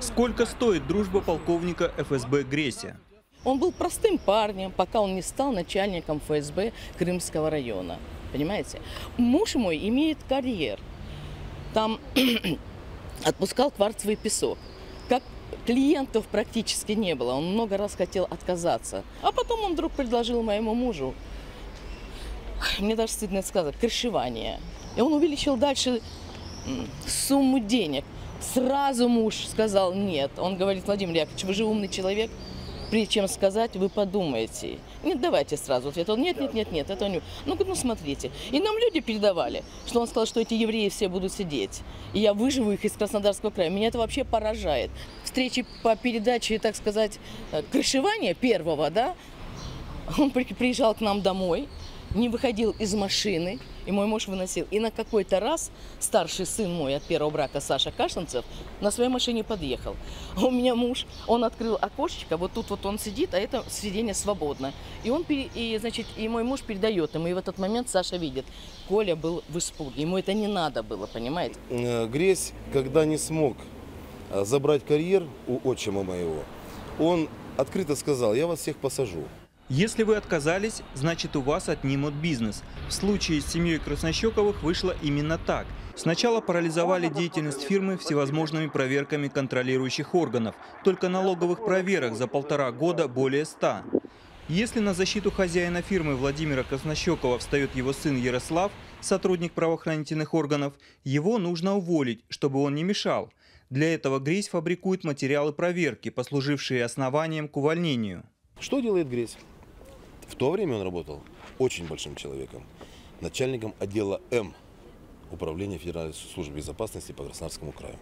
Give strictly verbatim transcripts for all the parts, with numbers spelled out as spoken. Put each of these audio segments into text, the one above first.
Сколько стоит дружба полковника эф эс бэ Греся? Он был простым парнем, пока он не стал начальником эф эс бэ Крымского района. Понимаете? Муж мой имеет карьер. Там отпускал кварцевый песок. Как клиентов практически не было. Он много раз хотел отказаться. А потом он вдруг предложил моему мужу, мне даже стыдно сказать, крышевание. И он увеличил дальше сумму денег. Сразу муж сказал нет. Он говорит: Владимир Яковлевич, вы же умный человек. Прежде чем сказать, вы подумаете. Нет, давайте сразу ответ. Он: нет, нет, нет, нет, это не. Ну, ну, смотрите. И нам люди передавали, что он сказал, что эти евреи все будут сидеть. И я выживу их из Краснодарского края. Меня это вообще поражает. Встречи по передаче, так сказать, крышевания первого, да, он приезжал к нам домой, не выходил из машины, и мой муж выносил. И на какой-то раз старший сын мой от первого брака, Саша Кашинцев, на своей машине подъехал. А у меня муж, он открыл окошечко, вот тут вот он сидит, а это сиденье свободно. И, он, и, значит, и мой муж передает ему, и в этот момент Саша видит, Коля был в испуге, ему это не надо было, понимаете? Гресь, когда не смог забрать карьер у отчима моего, он открыто сказал: я вас всех посажу. Если вы отказались, значит, у вас отнимут бизнес. В случае с семьей Краснощековых вышло именно так. Сначала парализовали деятельность фирмы всевозможными проверками контролирующих органов. Только налоговых проверок за полтора года более ста. Если на защиту хозяина фирмы Владимира Краснощекова встает его сын Ярослав, сотрудник правоохранительных органов, его нужно уволить, чтобы он не мешал. Для этого Гресь фабрикует материалы проверки, послужившие основанием к увольнению. Что делает Гресь? В то время он работал очень большим человеком, начальником отдела М Управления Федеральной службы безопасности по Краснодарскому краю.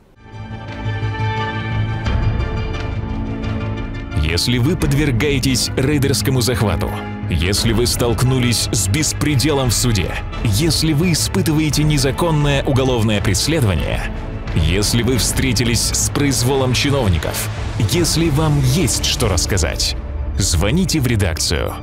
Если вы подвергаетесь рейдерскому захвату, если вы столкнулись с беспределом в суде, если вы испытываете незаконное уголовное преследование, если вы встретились с произволом чиновников, если вам есть что рассказать, звоните в редакцию.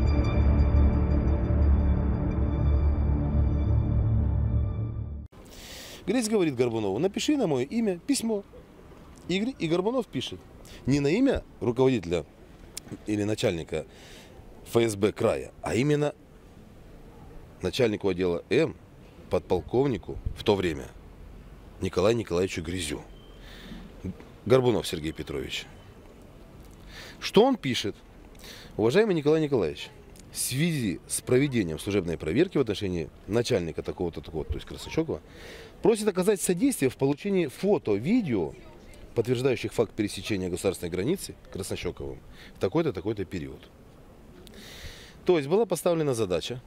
Гресь говорит Горбунову: напиши на мое имя письмо. И, и Горбунов пишет не на имя руководителя или начальника эф эс бэ края, а именно начальнику отдела М, подполковнику в то время Николаю Николаевичу Грязю. Горбунов Сергей Петрович. Что он пишет? Уважаемый Николай Николаевич, в связи с проведением служебной проверки в отношении начальника такого-то, такого, то есть Краснощекова, просит оказать содействие в получении фото, видео, подтверждающих факт пересечения государственной границы Краснощековым в такой-то, такой-то период. То есть была поставлена задача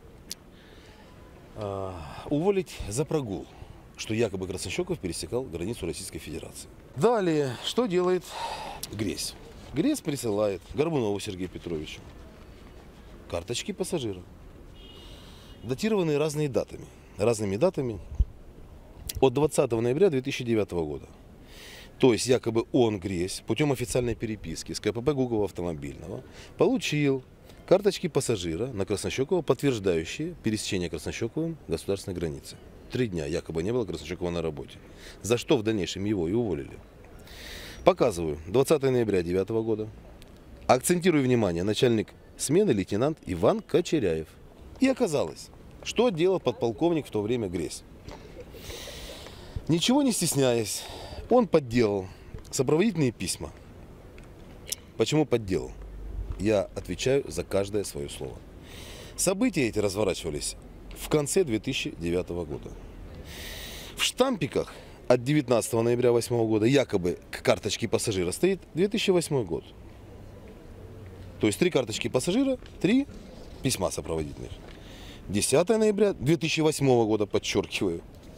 э, уволить за прогул, что якобы Краснощеков пересекал границу Российской Федерации. Далее, что делает Гресь? Гресь присылает Горбунову Сергею Петровичу карточки пассажира, датированные разными датами, разными датами от двадцатого ноября две тысячи девятого года. То есть якобы он, Гресь, путем официальной переписки с ка пэ пэ Гугова автомобильного получил карточки пассажира на Краснощекова, подтверждающие пересечение Краснощековым государственной границы. Три дня якобы не было Краснощекова на работе, за что в дальнейшем его и уволили. Показываю. двадцатого ноября две тысячи девятого года. Акцентирую внимание. Начальник смены лейтенант Иван Кочеряев. И оказалось, что делал подполковник в то время Гресь. Ничего не стесняясь, он подделал сопроводительные письма. Почему подделал? Я отвечаю за каждое свое слово. События эти разворачивались в конце две тысячи девятого года. В штампиках от девятнадцатого ноября две тысячи восьмого года якобы к карточке пассажира стоит две тысячи восьмой год. То есть три карточки пассажира, три письма сопроводительных. десятого ноября две тысячи восьмого года, подчеркиваю.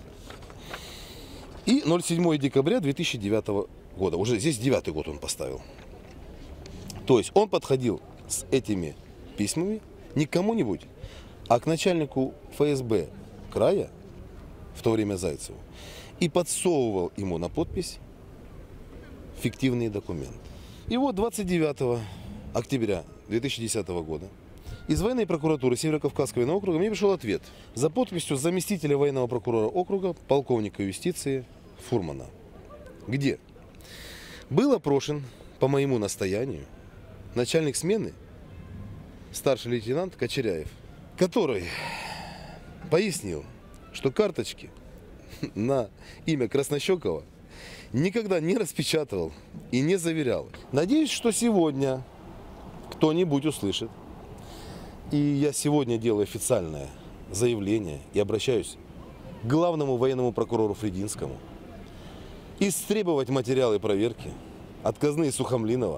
И седьмого декабря две тысячи девятого года. Уже здесь девятый год он поставил. То есть он подходил с этими письмами не к кому-нибудь, а к начальнику эф эс бэ края, в то время Зайцеву, и подсовывал ему на подпись фиктивные документы. И вот двадцать девятого октября две тысячи десятого года из военной прокуратуры Северо-Кавказского военного округа мне пришел ответ за подписью заместителя военного прокурора округа, полковника юстиции Фурмана. Где Был опрошен по моему настоянию начальник смены, старший лейтенант Кочеряев, который пояснил, что карточки на имя Краснощекова никогда не распечатывал и не заверял. Надеюсь, что сегодня кто-нибудь услышит. И я сегодня делаю официальное заявление и обращаюсь к главному военному прокурору Фридинскому истребовать материалы проверки от казны Сухомлинова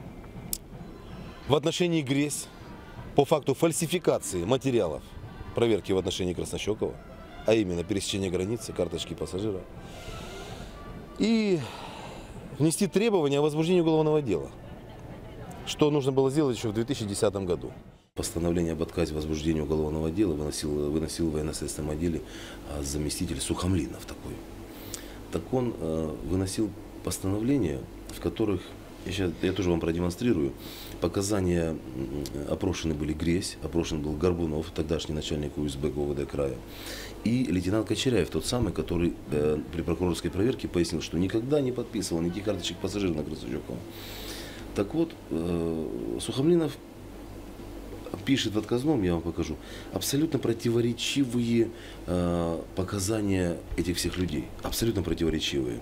в отношении Гресь по факту фальсификации материалов проверки в отношении Краснощекова, а именно пересечение границы, карточки пассажира, и внести требования о возбуждении уголовного дела, что нужно было сделать еще в две тысячи десятом году. Постановление об отказе возбуждения уголовного дела выносил, выносил в военно-следственном отделе заместитель Сухомлинов такой. Так он э, выносил постановления, в которых, я, сейчас, я тоже вам продемонстрирую, показания опрошены были Гресь, опрошен был Горбунов, тогдашний начальник УСБ ГУВД края, и лейтенант Кочеряев, тот самый, который э, при прокурорской проверке пояснил, что никогда не подписывал никаких карточек пассажиров на Краснощекова. Так вот, э, Сухомлинов пишет в отказном, я вам покажу, абсолютно противоречивые э, показания этих всех людей. Абсолютно противоречивые.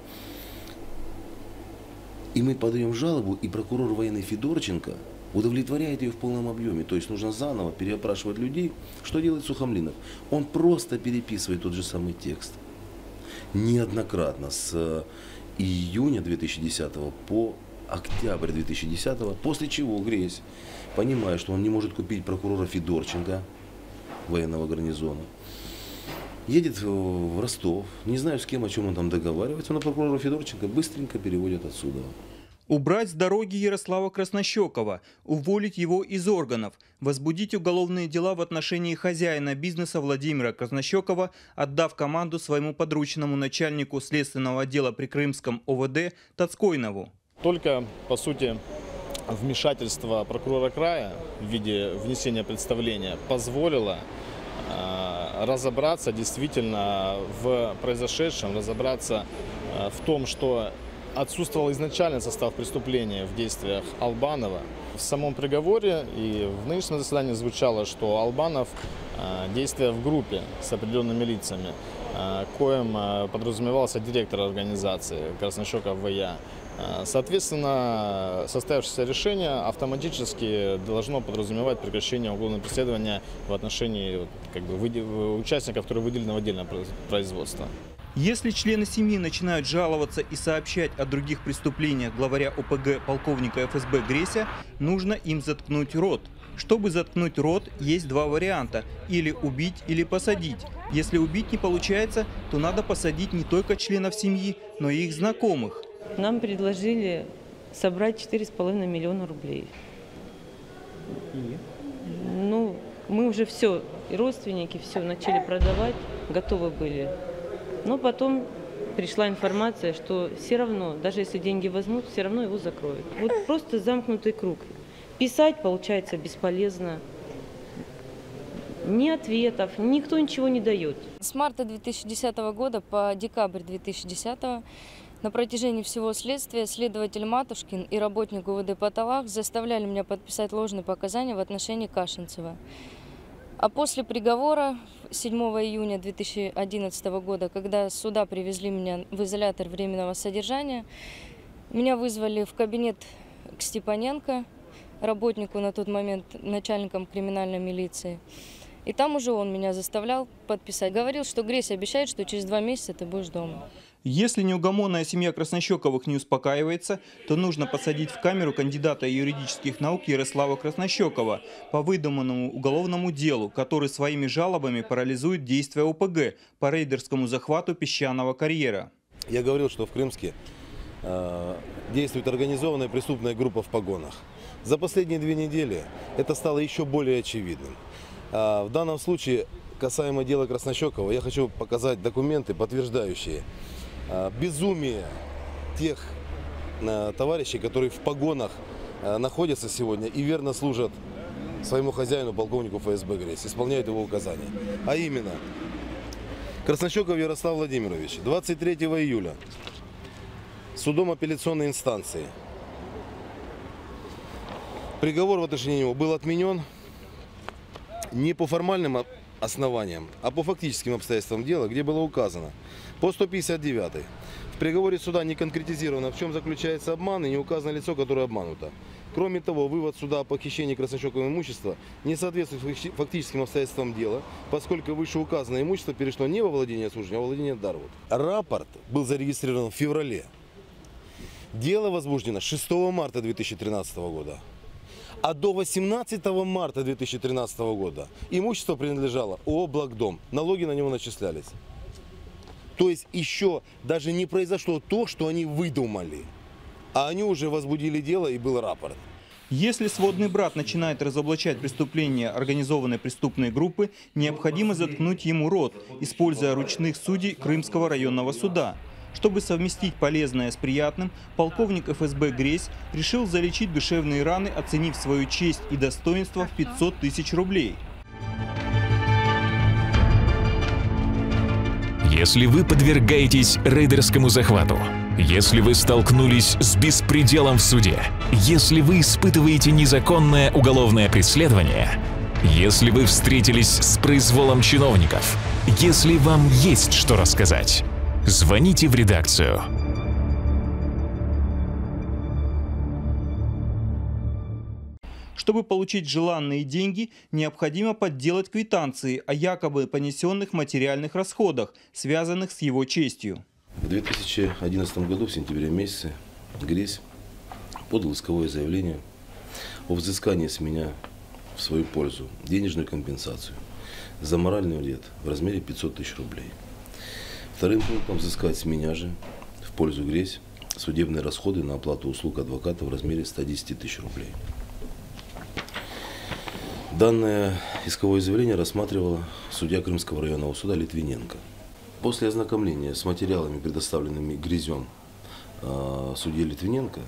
И мы подаем жалобу, и прокурор военный Федорченко удовлетворяет ее в полном объеме. То есть нужно заново переопрашивать людей. Что делает Сухомлинов? Он просто переписывает тот же самый текст. Неоднократно с июня две тысячи десятого по октябрь две тысячи десятого, после чего Гресь, понимая, что он не может купить прокурора Федорченко, военного гарнизона, едет в Ростов, не знаю, с кем, о чем он там договаривается, но прокурора Федорченко быстренько переводят отсюда. Убрать с дороги Ярослава Краснощекова, уволить его из органов, возбудить уголовные дела в отношении хозяина бизнеса Владимира Краснощекова, отдав команду своему подручному начальнику следственного отдела при Крымском ОВД Тацкойнову. Только, по сути, вмешательство прокурора края в виде внесения представления позволило э, разобраться действительно в произошедшем, разобраться э, в том, что отсутствовал изначальный состав преступления в действиях Албанова. В самом приговоре и в нынешнем заседании звучало, что Албанов э, действуя в группе с определенными лицами, э, коим э, подразумевался директор организации Краснощеков ВЯ. Соответственно, состоявшееся решение автоматически должно подразумевать прекращение уголовного преследования в отношении как бы, участников, которые выделены в отдельное производство. Если члены семьи начинают жаловаться и сообщать о других преступлениях главаря ОПГ полковника эф эс бэ Греся, нужно им заткнуть рот. Чтобы заткнуть рот, есть два варианта – или убить, или посадить. Если убить не получается, то надо посадить не только членов семьи, но и их знакомых. Нам предложили собрать четыре с половиной миллиона рублей. И? Ну, мы уже все, и родственники все начали продавать, готовы были. Но потом пришла информация, что все равно, даже если деньги возьмут, все равно его закроют. Вот просто замкнутый круг. Писать, получается, бесполезно. Ни ответов, никто ничего не дает. С марта две тысячи десятого года по декабрь две тысячи десятого на протяжении всего следствия следователь Матушкин и работник УВД по Талах заставляли меня подписать ложные показания в отношении Кашинцева. А после приговора седьмого июня две тысячи одиннадцатого года, когда с суда привезли меня в изолятор временного содержания, меня вызвали в кабинет к Степаненко, работнику на тот момент начальником криминальной милиции. И там уже он меня заставлял подписать. Говорил, что Гресь обещает, что через два месяца ты будешь дома. Если неугомонная семья Краснощековых не успокаивается, то нужно посадить в камеру кандидата юридических наук Ярослава Краснощекова по выдуманному уголовному делу, который своими жалобами парализует действия о пэ гэ по рейдерскому захвату песчаного карьера. Я говорил, что в Крымске э, действует организованная преступная группа в погонах. За последние две недели это стало еще более очевидным. А в данном случае, касаемо дела Краснощекова, я хочу показать документы, подтверждающие безумие тех товарищей, которые в погонах находятся сегодня и верно служат своему хозяину, полковнику эф эс бэ Гресь, исполняют его указания. А именно, Краснощеков Ярослав Владимирович двадцать третьего июля судом апелляционной инстанции. Приговор в отношении него был отменен не по формальным основаниям, а по фактическим обстоятельствам дела, где было указано по сто пятьдесят девятой. В приговоре суда не конкретизировано, в чем заключается обман, и не указано лицо, которое обмануто. Кроме того, вывод суда о похищении краснощекового имущества не соответствует фактическим обстоятельствам дела, поскольку вышеуказанное имущество перешло не во владение служащего, а во владение Дарвуд. Рапорт был зарегистрирован в феврале. Дело возбуждено шестого марта две тысячи тринадцатого года. А до восемнадцатого марта две тысячи тринадцатого года имущество принадлежало ООО «Блокдом». Налоги на него начислялись. То есть еще даже не произошло то, что они выдумали. А они уже возбудили дело, и был рапорт. Если сводный брат начинает разоблачать преступления организованной преступной группы, необходимо заткнуть ему рот, используя ручных судей Крымского районного суда. Чтобы совместить полезное с приятным, полковник эф эс бэ Гресь решил залечить душевные раны, оценив свою честь и достоинство в пятьсот тысяч рублей. Если вы подвергаетесь рейдерскому захвату, если вы столкнулись с беспределом в суде, если вы испытываете незаконное уголовное преследование, если вы встретились с произволом чиновников, если вам есть что рассказать, звоните в редакцию. Чтобы получить желанные деньги, необходимо подделать квитанции о якобы понесенных материальных расходах, связанных с его честью. В две тысячи одиннадцатом году, в сентябре месяце, Гресь подал исковое заявление о взыскании с меня в свою пользу денежную компенсацию за моральный вред в размере пятьсот тысяч рублей. Вторым пунктом взыскать с меня же в пользу Гресь судебные расходы на оплату услуг адвоката в размере ста десяти тысяч рублей. Данное исковое заявление рассматривала судья Крымского районного суда Литвиненко. После ознакомления с материалами, предоставленными Грязем э, судье Литвиненко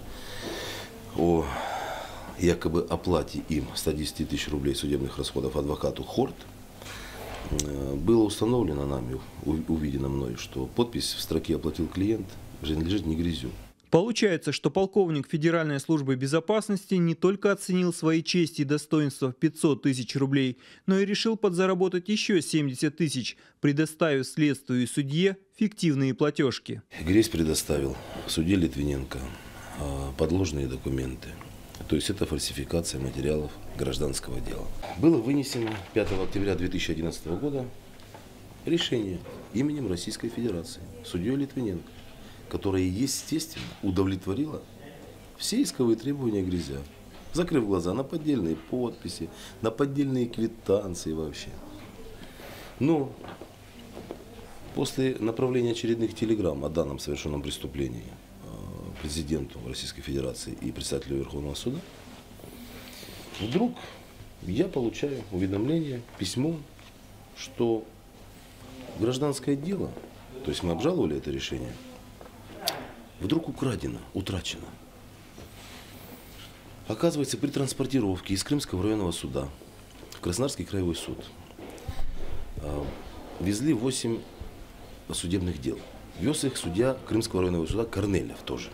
о якобы оплате им ста десяти тысяч рублей судебных расходов адвокату Хорт, э, было установлено нами, увидено мной, что подпись в строке «Оплатил клиент» принадлежит не Грязю. Получается, что полковник Федеральной службы безопасности не только оценил свои чести и достоинства в пятьсот тысяч рублей, но и решил подзаработать еще семьдесят тысяч, предоставив следствию и судье фиктивные платежки. Гресь предоставил судье Литвиненко подложные документы. То есть это фальсификация материалов гражданского дела. Было вынесено пятого октября две тысячи одиннадцатого года решение именем Российской Федерации судьей Литвиненко, которая, естественно, удовлетворила все исковые требования Грязя, закрыв глаза на поддельные подписи, на поддельные квитанции вообще. Но после направления очередных телеграмм о данном совершенном преступлении президенту Российской Федерации и председателю Верховного суда, вдруг я получаю уведомление, письмо, что гражданское дело, то есть мы обжаловали это решение, вдруг украдено, утрачено. Оказывается, при транспортировке из Крымского районного суда в Краснодарский краевой суд везли восемь судебных дел. Вез их судья Крымского районного суда Корнелев тоже.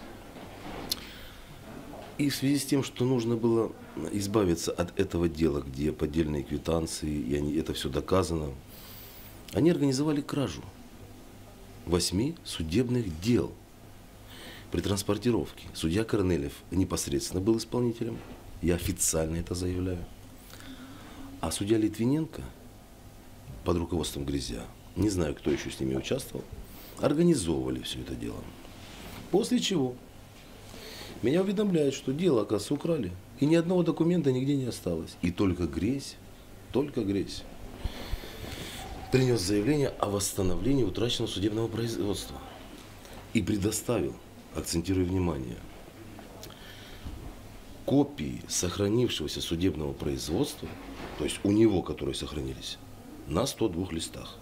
И в связи с тем, что нужно было избавиться от этого дела, где поддельные квитанции, и они, это все доказано, они организовали кражу восьми судебных дел. При транспортировке судья Корнелев непосредственно был исполнителем, я официально это заявляю. А судья Литвиненко под руководством Грязя, не знаю, кто еще с ними участвовал, организовывали все это дело. После чего меня уведомляют, что дело, оказывается, украли, и ни одного документа нигде не осталось. И только Гресь, только Гресь принес заявление о восстановлении утраченного судебного производства и предоставил, акцентирую внимание, копии сохранившегося судебного производства, то есть у него, которые сохранились, на ста двух листах.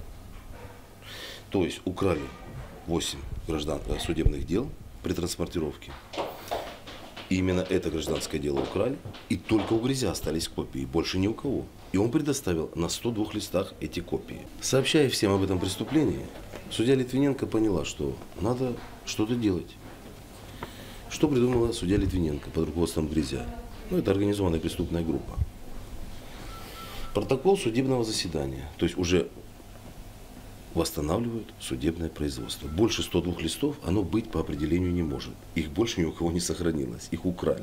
То есть украли восемь граждан, судебных дел при транспортировке. И именно это гражданское дело украли, и только у Грязя остались копии, больше ни у кого. И он предоставил на ста двух листах эти копии. Сообщая всем об этом преступлении, Судья Литвиненко поняла, что надо что-то делать. Что придумала судья Литвиненко под руководством Грязя? Ну, это организованная преступная группа. Протокол судебного заседания, то есть уже восстанавливают судебное производство. Больше ста двух листов оно быть по определению не может. Их больше ни у кого не сохранилось, их украли.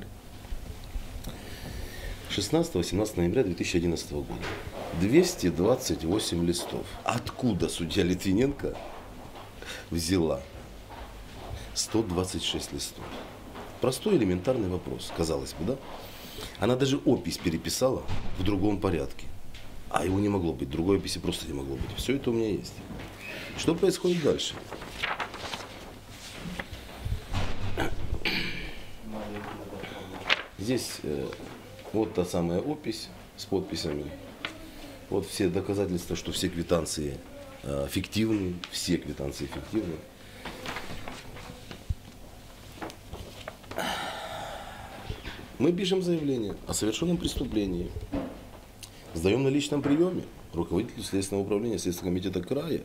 шестнадцатого-семнадцатого ноября две тысячи одиннадцатого года. двести двадцать восемь листов. Откуда судья Литвиненко взяла сто двадцать шесть листов? Простой элементарный вопрос, казалось бы, да? Она даже опись переписала в другом порядке. А его не могло быть, другой описи просто не могло быть. Все это у меня есть. Что происходит дальше? Здесь э, вот та самая опись с подписями. Вот все доказательства, что все квитанции э, фиктивные, все квитанции фиктивные. Мы пишем заявление о совершенном преступлении. Сдаем на личном приеме руководителю Следственного управления Следственного комитета края,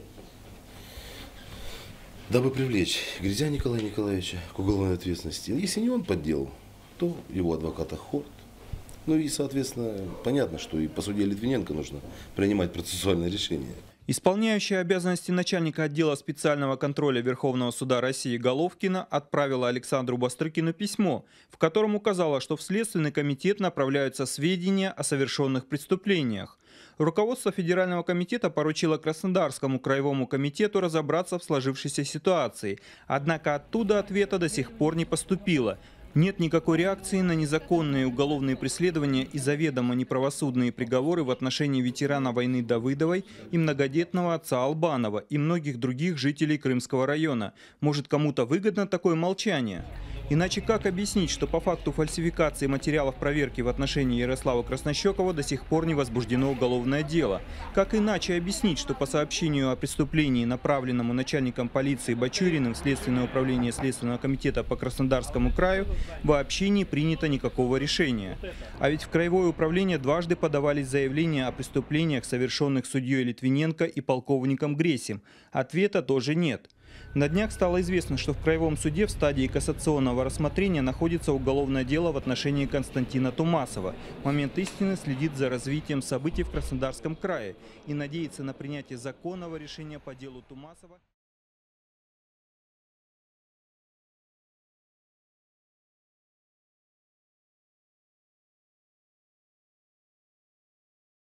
дабы привлечь Грязя Николая Николаевича к уголовной ответственности. Если не он подделал, то его адвоката Хорт. Ну и, соответственно, понятно, что и по судье Литвиненко нужно принимать процессуальное решение. Исполняющая обязанности начальника отдела специального контроля Верховного суда России Головкина отправила Александру Бастрыкину письмо, в котором указала, что в Следственный комитет направляются сведения о совершенных преступлениях. Руководство Федерального комитета поручило Краснодарскому краевому комитету разобраться в сложившейся ситуации, однако оттуда ответа до сих пор не поступило. Нет никакой реакции на незаконные уголовные преследования и заведомо неправосудные приговоры в отношении ветерана войны Давыдовой и многодетного отца Албанова и многих других жителей Крымского района. Может, кому-то выгодно такое молчание? Иначе как объяснить, что по факту фальсификации материалов проверки в отношении Ярослава Краснощекова до сих пор не возбуждено уголовное дело? Как иначе объяснить, что по сообщению о преступлении, направленному начальником полиции Бачуриным в Следственное управление Следственного комитета по Краснодарскому краю, вообще не принято никакого решения? А ведь в краевое управление дважды подавались заявления о преступлениях, совершенных судьей Литвиненко и полковником Гресем. Ответа тоже нет. На днях стало известно, что в Краевом суде в стадии кассационного рассмотрения находится уголовное дело в отношении Константина Тумасова. Момент истины следит за развитием событий в Краснодарском крае и надеется на принятие законного решения по делу Тумасова.